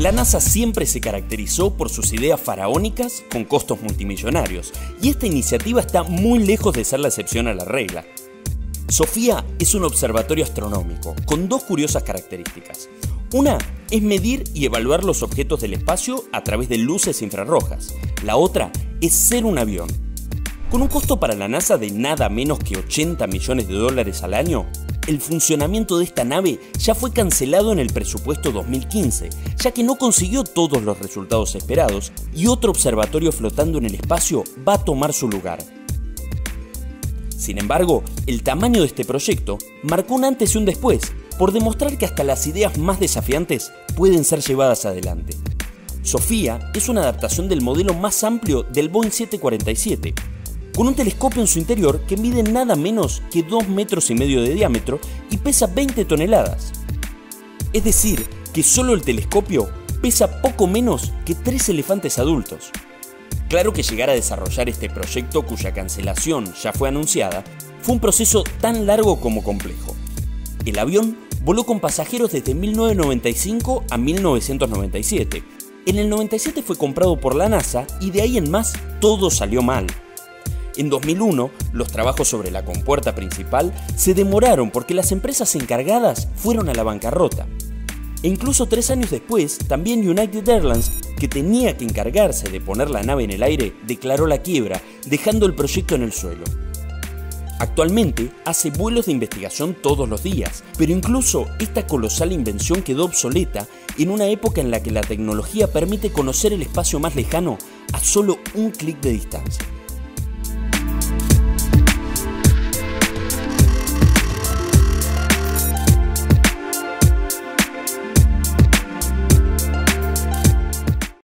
La NASA siempre se caracterizó por sus ideas faraónicas con costos multimillonarios, y esta iniciativa está muy lejos de ser la excepción a la regla. SOFIA es un observatorio astronómico con dos curiosas características. Una es medir y evaluar los objetos del espacio a través de luces infrarrojas. La otra es ser un avión. Con un costo para la NASA de nada menos que $80 millones al año, el funcionamiento de esta nave ya fue cancelado en el presupuesto 2015, ya que no consiguió todos los resultados esperados y otro observatorio flotando en el espacio va a tomar su lugar. Sin embargo, el tamaño de este proyecto marcó un antes y un después, por demostrar que hasta las ideas más desafiantes pueden ser llevadas adelante. SOFIA es una adaptación del modelo más amplio del Boeing 747, con un telescopio en su interior que mide nada menos que 2,5 metros de diámetro y pesa 20 toneladas. Es decir, que solo el telescopio pesa poco menos que 3 elefantes adultos. Claro que llegar a desarrollar este proyecto, cuya cancelación ya fue anunciada, fue un proceso tan largo como complejo. El avión voló con pasajeros desde 1995 a 1997. En el 97 fue comprado por la NASA y de ahí en más todo salió mal. En 2001, los trabajos sobre la compuerta principal se demoraron porque las empresas encargadas fueron a la bancarrota. E incluso 3 años después, también United Airlines, que tenía que encargarse de poner la nave en el aire, declaró la quiebra, dejando el proyecto en el suelo. Actualmente hace vuelos de investigación todos los días, pero incluso esta colosal invención quedó obsoleta en una época en la que la tecnología permite conocer el espacio más lejano a solo un clic de distancia.